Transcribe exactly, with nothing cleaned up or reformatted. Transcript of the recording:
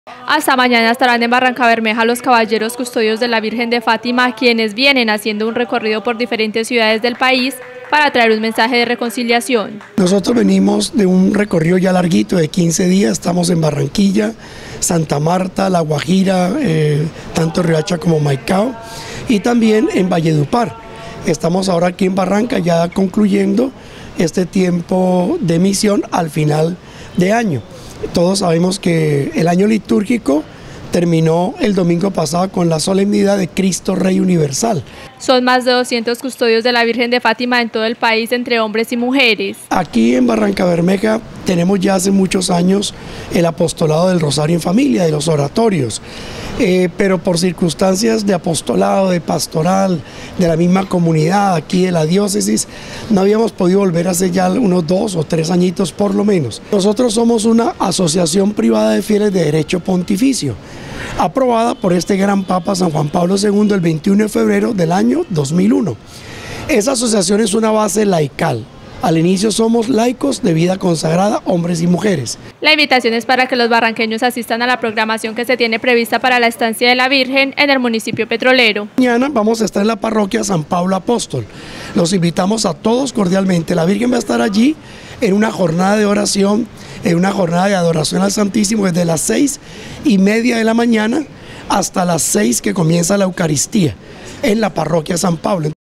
Hasta mañana estarán en Barrancabermeja los caballeros custodios de la Virgen de Fátima, quienes vienen haciendo un recorrido por diferentes ciudades del país para traer un mensaje de reconciliación. Nosotros venimos de un recorrido ya larguito de quince días, estamos en Barranquilla, Santa Marta, La Guajira, eh, tanto Riohacha como Maicao, y también en Valledupar. Estamos ahora aquí en Barranca ya concluyendo este tiempo de misión al final de año. Todos sabemos que el año litúrgico terminó el domingo pasado con la solemnidad de Cristo Rey Universal. Son más de doscientos custodios de la Virgen de Fátima en todo el país, entre hombres y mujeres. Aquí en Barrancabermeja tenemos ya hace muchos años el apostolado del Rosario en Familia, de los oratorios, eh, pero por circunstancias de apostolado, de pastoral, de la misma comunidad aquí de la diócesis, no habíamos podido volver hace ya unos dos o tres añitos por lo menos. Nosotros somos una asociación privada de fieles de derecho pontificio, aprobada por este gran Papa San Juan Pablo segundo el veintiuno de febrero del año dos mil uno. Esa asociación es una base laical. Al inicio somos laicos de vida consagrada, hombres y mujeres. La invitación es para que los barranqueños asistan a la programación que se tiene prevista para la estancia de la Virgen en el municipio petrolero. Mañana vamos a estar en la parroquia San Pablo Apóstol. Los invitamos a todos cordialmente. La Virgen va a estar allí en una jornada de oración, en una jornada de adoración al Santísimo desde las seis y media de la mañana hasta las seis que comienza la Eucaristía en la parroquia San Pablo.